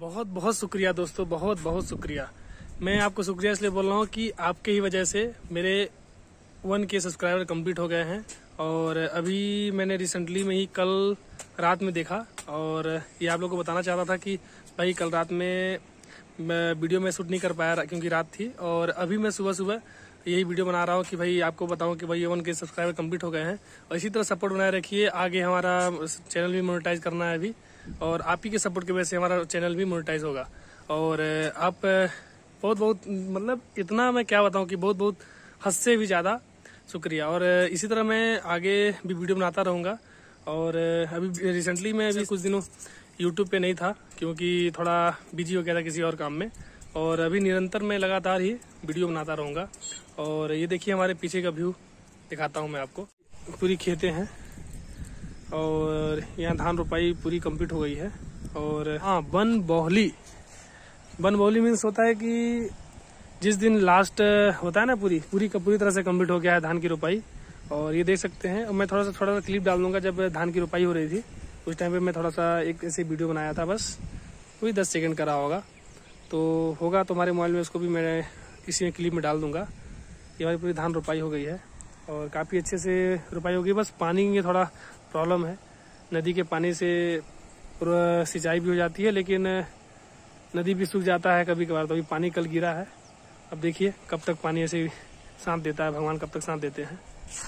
बहुत बहुत शुक्रिया दोस्तों, बहुत बहुत शुक्रिया। मैं आपको शुक्रिया इसलिए बोल रहा हूँ कि आपके ही वजह से मेरे 1K सब्सक्राइबर कंप्लीट हो गए हैं। और अभी मैंने रिसेंटली में ही कल रात में देखा और ये आप लोगों को बताना चाहता था कि भाई कल रात में मैं वीडियो में शूट नहीं कर पाया क्योंकि रात थी। और अभी मैं सुबह सुबह यही वीडियो बना रहा हूँ कि भाई आपको बताऊँ कि भाई 1K सब्सक्राइबर कंप्लीट हो गए हैं। और इसी तरह सपोर्ट बनाए रखिए, आगे हमारा चैनल भी मोनेटाइज करना है अभी, और आप ही के सपोर्ट की वजह से हमारा चैनल भी मोनेटाइज होगा। और आप बहुत बहुत मतलब इतना मैं क्या बताऊं कि बहुत बहुत हद से भी ज़्यादा शुक्रिया। और इसी तरह मैं आगे भी वीडियो बनाता रहूँगा। और अभी रिसेंटली मैं अभी कुछ दिनों यूट्यूब पे नहीं था क्योंकि थोड़ा बिजी हो गया था किसी और काम में, और अभी निरंतर मैं लगातार ही वीडियो बनाता रहूँगा। और ये देखिए हमारे पीछे का व्यू दिखाता हूँ मैं आपको। पूरी खेतें हैं और यहाँ धान रोपाई पूरी कंप्लीट हो गई है। और हाँ, बन बोहली मीन्स होता है कि जिस दिन लास्ट होता है ना पूरी तरह से कंप्लीट हो गया है धान की रोपाई। और ये देख सकते हैं, और मैं थोड़ा सा क्लिप डाल दूंगा जब धान की रोपाई हो रही थी उस टाइम पे मैं थोड़ा सा एक ऐसे वीडियो बनाया था, बस वही 10 सेकंड का रहा होगा। तो होगा तुम्हारे मोबाइल में, उसको भी मैं इसी क्लिप में डाल दूंगा। ये हमारी पूरी धान रोपाई हो गई है और काफ़ी अच्छे से रोपाई हो गई। बस पानी की थोड़ा प्रॉब्लम है, नदी के पानी से पूरा सिंचाई भी हो जाती है लेकिन नदी भी सूख जाता है कभी कभार। तो अभी पानी कल गिरा है, अब देखिए कब तक पानी ऐसे साथ देता है, भगवान कब तक साथ देते हैं।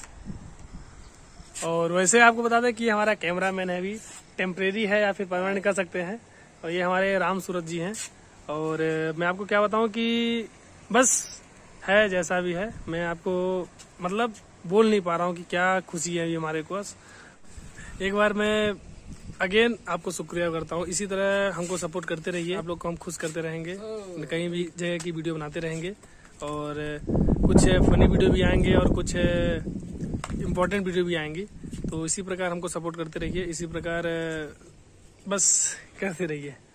और वैसे आपको बता दें कि हमारा कैमरामैन है अभी टेम्परेरी है या फिर परमानेंट कर सकते हैं, और ये हमारे राम सूरज जी हैं। और मैं आपको क्या बताऊं कि बस है जैसा भी है, मैं आपको मतलब बोल नहीं पा रहा हूँ कि क्या खुशी है ये हमारे को। एक बार मैं अगेन आपको शुक्रिया करता हूँ। इसी तरह हमको सपोर्ट करते रहिए, आप लोग को हम खुश करते रहेंगे, कहीं भी जगह की वीडियो बनाते रहेंगे। और कुछ फनी वीडियो भी आएंगे और कुछ इम्पोर्टेंट वीडियो भी आएंगी। तो इसी प्रकार हमको सपोर्ट करते रहिए, इसी प्रकार बस करते रहिए।